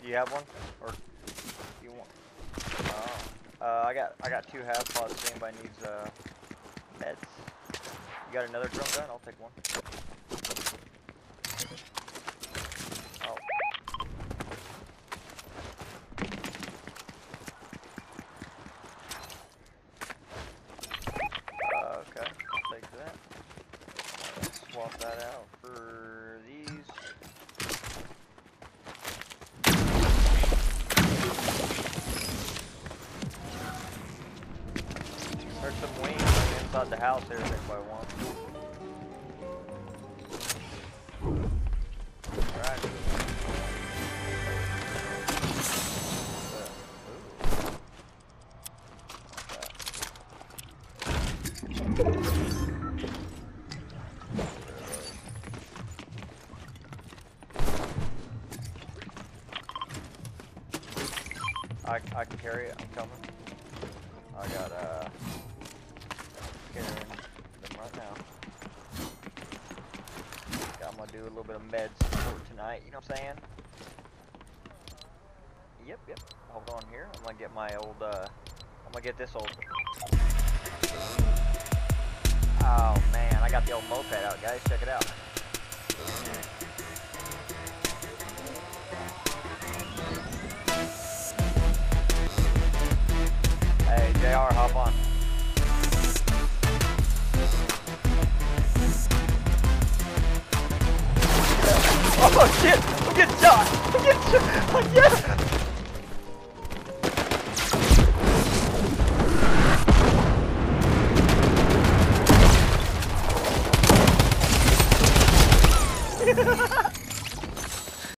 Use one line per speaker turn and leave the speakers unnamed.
Do you have one, or you want? I got 2 half pods. If anybody needs meds, you got another drum gun? I'll take one. Oh. Okay, I'll take that. Let's swap that out for these. There's some wings inside the house here if anybody wants. Alright. I can carry it, I'm coming. I got carrying them right now. I'm gonna do a little bit of meds for tonight, you know what I'm saying? Yep. Hold on here. I'm gonna get my old I'm gonna get this old. Oh man, I got the old moped out, guys. Check it out. Hey, JR, hop on. Oh shit! I'm getting shot! I'm getting shot! Yeah!